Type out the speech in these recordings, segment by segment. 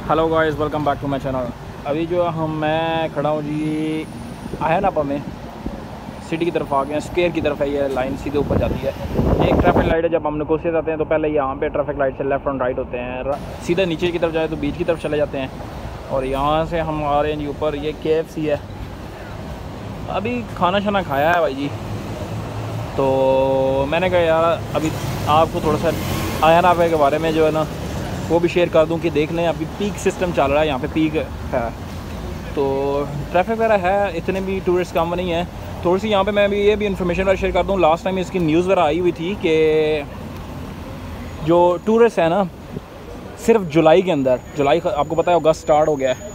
Hello guys, welcome back to my channel. अभी जो मैं खड़ा हूँ जी आयनापा में, सिटी की तरफ आ गए हैं। स्क्वायर की तरफ है, ये लाइन सीधे ऊपर जाती है। ये एक ट्रैफिक लाइट है। जब हम निकोसिया जाते हैं तो पहले यहाँ पे ट्रैफिक लाइट से लेफ़्ट और राइट होते हैं। सीधा नीचे की तरफ जाए तो बीच की तरफ चले जाते हैं। और यहाँ से हम आ रहे हैं जी ऊपर। ये KFC है। अभी खाना शाना खाया है भाई जी, तो मैंने कहा यार अभी आपको थोड़ा सा आयनापा के बारे में जो है ना वो भी शेयर कर दूं कि देख लें। अभी पीक सिस्टम चल रहा है, यहाँ पे पीक है तो ट्रैफिक वगैरह है, इतने भी टूरिस्ट कम नहीं है। थोड़ी सी यहाँ पे मैं भी ये भी इन्फॉर्मेशन वगैरह शेयर कर दूं। लास्ट टाइम इसकी न्यूज़ वगैरह आई हुई थी कि जो टूरिस्ट है ना सिर्फ जुलाई के अंदर, जुलाई आपको पता है अगस्त स्टार्ट हो गया है,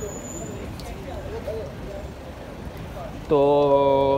तो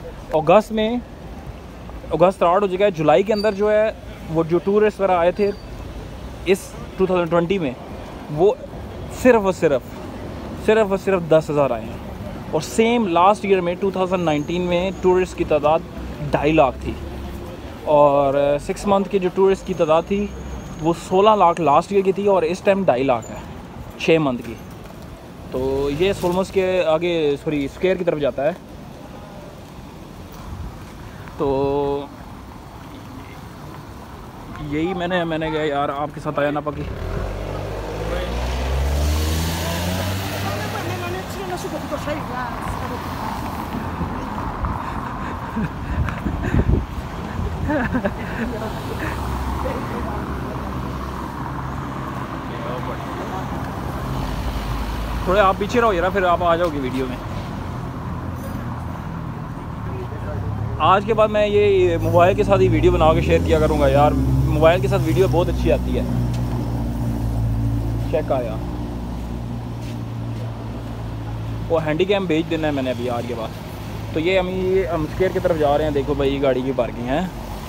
अगस्त स्टार्ट हो चुका है। जुलाई के अंदर जो है वो जो टूरिस्ट वगैरह आए थे इस 2020 में, वो सिर्फ और सिर्फ 10,000 आए हैं। और सेम लास्ट ईयर में 2019 में टूरिस्ट की तादाद 2.5 लाख थी। और 6 मंथ की जो टूरिस्ट की तादाद थी वो 16 लाख लास्ट ईयर की थी, और इस टाइम 2.5 लाख है 6 मंथ की। तो ये सोलमस के आगे स्क्वायर की तरफ जाता है। तो यही मैंने कहा यार आपके साथ आया ना पकी। थोड़े आप पीछे रहो यार, फिर आप आ जाओगे वीडियो में। आज के बाद मैं ये मोबाइल के साथ ही वीडियो बना के शेयर किया करूँगा यार। मोबाइल के साथ वीडियो बहुत अच्छी आती है। चेक आ यार, वो हैंडी कैम भेज देना है मैंने अभी आज के बाद। तो ये हम स्क्वायर की तरफ जा रहे हैं। देखो भाई गाड़ी की पार्किंग है।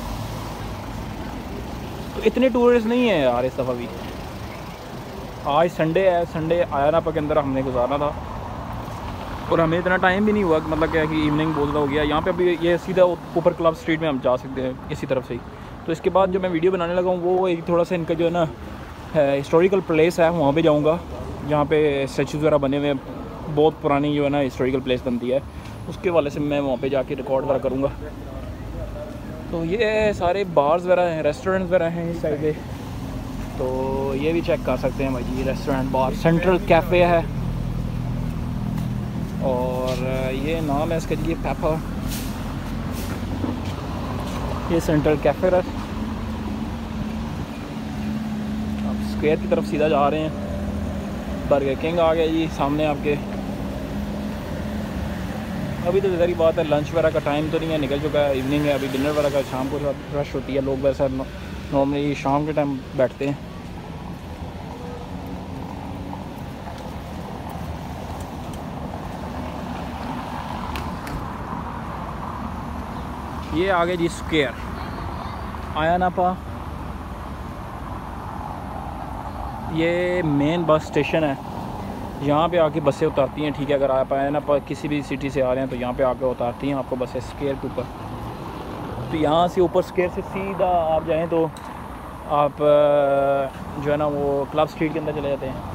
तो इतने टूरिस्ट नहीं है यार इस दफ़ा भी। आज संडे है, संडे आयनापा के अंदर हमने गुजारना था और हमें इतना टाइम भी नहीं हुआ, मतलब क्या है कि इवनिंग बहुत ज़्यादा हो गया। यहाँ पे अभी ये सीधा ऊपर क्लब स्ट्रीट में हम जा सकते हैं इसी तरफ से ही। तो इसके बाद जो मैं वीडियो बनाने लगा हूँ वो एक थोड़ा सा इनका जो है ना हिस्टोरिकल प्लेस है, वहाँ पे जाऊँगा जहाँ पे स्टैचूज़ वगैरह बने हुए हैं। बहुत पुरानी जो है ना हिस्टोरिकल प्लेस बनती है, उसके वाले से मैं वहाँ पे जाके रिकॉर्ड वगैरह करूँगा। तो ये सारे बार्स वगैरह हैं, रेस्टोरेंट्स वगैरह हैं इस साइड पे, तो ये भी चेक कर सकते हैं भाई जी। रेस्टोरेंट बार सेंट्रल कैफ़े है, और ये नाम है इसका जी पेपर। ये सेंट्रल कैफ़े है। अब स्क्वायर की तरफ सीधा जा रहे हैं। बर्गर किंग आ गया जी सामने आपके। अभी तो ज़रूरी बात है, लंच वगैरह का टाइम तो नहीं है, निकल चुका है, इवनिंग है। अभी डिनर वगैरह का शाम को रश होती है, लोग वैसे नॉर्मली शाम के टाइम बैठते हैं। ये आ गया जी स्क्वायर आयनापा। ये मेन बस स्टेशन है, यहाँ पे आके बसें उतारती हैं। ठीक है, अगर आप आयनापा किसी भी सिटी से आ रहे हैं तो यहाँ पे आके उतारती हैं आपको बसें स्क्वायर के ऊपर। तो यहाँ से ऊपर स्क्वायर से सीधा आप जाएं तो आप जो है ना वो क्लब स्ट्रीट के अंदर चले जाते हैं।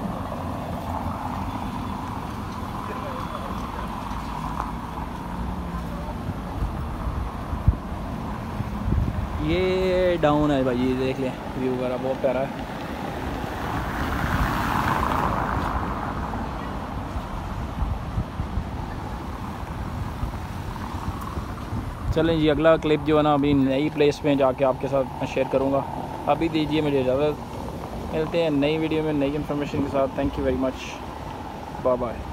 ये डाउन है भाई, ये देख लें, व्यू वगैरह बहुत प्यारा है। चलें जी, अगला क्लिप जो है ना अभी नई प्लेस में जाके आपके साथ मैं शेयर करूँगा। अभी दीजिए मुझे इजाज़त, मिलते हैं नई वीडियो में नई इन्फॉर्मेशन के साथ। Thank you very much, bye bye.